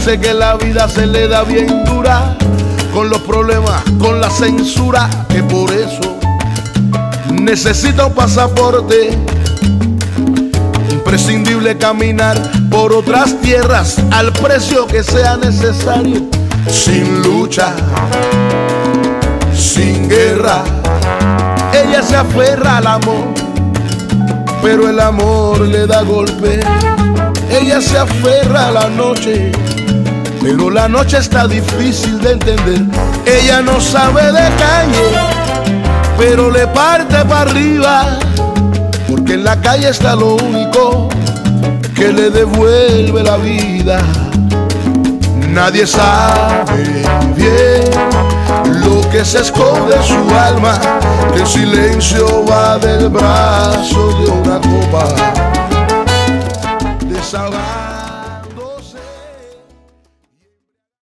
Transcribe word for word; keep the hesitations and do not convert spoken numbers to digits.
Dice que la vida se le da bien dura, con los problemas, con la censura, que por eso necesita un pasaporte. Imprescindible caminar por otras tierras al precio que sea necesario, sin lucha, sin guerra. Ella se aferra al amor, pero el amor le da golpe. Ella se aferra a la noche, pero la noche está difícil de entender. Ella no sabe de calle, pero le parte para arriba, porque en la calle está lo único que le devuelve la vida. Nadie sabe bien lo que se esconde en su alma, que el silencio va del brazo de una copa.